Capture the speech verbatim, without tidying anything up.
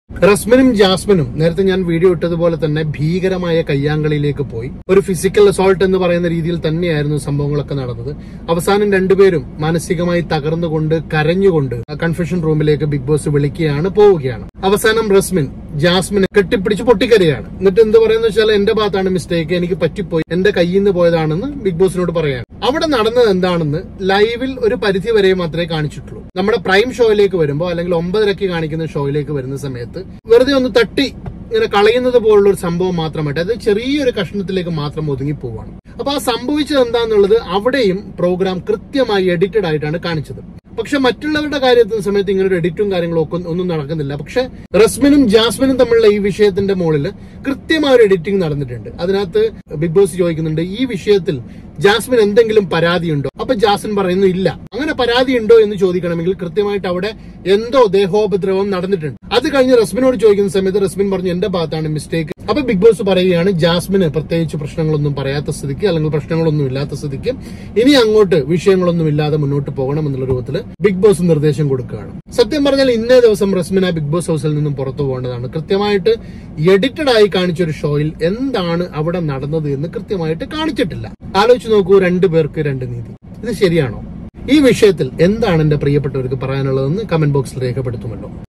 റസ്മിനും ജാസ്മിനും നേരത്തെ ഞാൻ വീഡിയോ ഇട്ടതുപോലെ തന്നെ ഭീകരമായ കയ്യാങ്കളിയിലേക്ക് പോയി. ഒരു ഫിസിക്കൽ അസോൾട്ട് എന്ന് പറയുന്ന രീതിയിൽ തന്നെയായിരുന്നു സംഭവങ്ങളൊക്കെ നടന്നത്. അവസാനം രണ്ടുപേരും മാനസികമായി തകർന്നുകൊണ്ട് കരഞ്ഞുകൊണ്ട് കൺഫെഷൻ റൂമിലേക്ക് ബിഗ് ബോസ് വിളിക്കുകയാണ്, പോവുകയാണ്. അവസാനം റസ്മിൻ ജാസ്മിനെ കെട്ടിപ്പിടിച്ച് പൊട്ടിക്കരയാണ്. എന്നിട്ട് എന്ത് പറയുന്ന വെച്ചാൽ എന്റെ ഭാഗത്താണ് മിസ്റ്റേക്ക്, എനിക്ക് പറ്റിപ്പോയി, എന്റെ കയ്യിൽ നിന്ന് പോയതാണെന്ന് ബിഗ് ബോസിനോട് പറയാണ്. അവിടെ നടന്നത് എന്താണെന്ന് ലൈവിൽ ഒരു പരിധി വരെ മാത്രമേ കാണിച്ചിട്ടുള്ളൂ. നമ്മുടെ പ്രൈം ഷോയിലേക്ക് വരുമ്പോൾ അല്ലെങ്കിൽ ഒമ്പതരക്ക് കാണിക്കുന്ന ഷോയിലേക്ക് വരുന്ന സമയത്ത് വെറുതെ ഒന്ന് തട്ടി ഇങ്ങനെ കളയുന്നത് പോലുള്ള ഒരു സംഭവം മാത്രമായിട്ട് അത് ചെറിയൊരു കഷ്ണത്തിലേക്ക് മാത്രം ഒതുങ്ങി പോവാണ്. അപ്പൊ ആ സംഭവിച്ചത് എന്താന്നുള്ളത് അവിടെയും പ്രോഗ്രാം കൃത്യമായി എഡിറ്റഡ് ആയിട്ടാണ് കാണിച്ചത്. പക്ഷെ മറ്റുള്ളവരുടെ കാര്യത്തിന് സമയത്ത് ഇങ്ങനെ ഒരു എഡിറ്റും കാര്യങ്ങളും ഒക്കെ ഒന്നും നടക്കുന്നില്ല. പക്ഷെ റസ്മിനും ജാസ്മിനും തമ്മിലുള്ള ഈ വിഷയത്തിന്റെ മുകളിൽ കൃത്യമായ ഒരു എഡിറ്റിംഗ് നടന്നിട്ടുണ്ട്. അതിനകത്ത് ബിഗ് ബോസ് ചോദിക്കുന്നുണ്ട്, ഈ വിഷയത്തിൽ ജാസ്മിൻ എന്തെങ്കിലും പരാതിയുണ്ടോ? അപ്പൊ ജാസ്മിൻ പറയുന്നു ഇല്ല. അങ്ങനെ പരാതി ഉണ്ടോ എന്ന് ചോദിക്കണമെങ്കിൽ കൃത്യമായിട്ട് അവിടെ എന്തോ ദേഹോപദ്രവം നടന്നിട്ടുണ്ട്. അത് കഴിഞ്ഞ് റസ്മിനോട് ചോദിക്കുന്ന സമയത്ത് റസ്മിൻ പറഞ്ഞു എന്റെ ഭാഗത്താണ് മിസ്റ്റേക്ക്. അപ്പൊ ബിഗ് ബോസ് പറയുകയാണ് ജാസ്മിന് പ്രത്യേകിച്ച് പ്രശ്നങ്ങളൊന്നും പറയാത്ത സ്ഥിതിക്ക് അല്ലെങ്കിൽ പ്രശ്നങ്ങളൊന്നും ഇല്ലാത്ത സ്ഥിതിക്ക് ഇനി അങ്ങോട്ട് വിഷയങ്ങളൊന്നും ഇല്ലാതെ മുന്നോട്ട് പോകണം എന്നുള്ള രൂപത്തിൽ ബിഗ് ബോസ് നിർദ്ദേശം കൊടുക്കുകയാണ്. സത്യം പറഞ്ഞാൽ ഇന്നേ ദിവസം റസ്മിൻ ആ ബിഗ് ബോസ് ഹൗസിൽ നിന്നും പുറത്തു പോകേണ്ടതാണ്. കൃത്യമായിട്ട് എഡിറ്റഡ് ആയി കാണിച്ച ഒരു ഷോയിൽ എന്താണ് അവിടെ നടന്നത് എന്ന് കൃത്യമായിട്ട് കാണിച്ചിട്ടില്ല. ആലോചിച്ച് നോക്കൂ, രണ്ടു പേർക്ക് രണ്ട് നീതി. ഇത് ശരിയാണോ? ഈ വിഷയത്തിൽ എന്താണ് എന്റെ പ്രിയപ്പെട്ടവർക്ക് പറയാനുള്ളതെന്ന് കമന്റ് ബോക്സിൽ രേഖപ്പെടുത്തുമല്ലോ.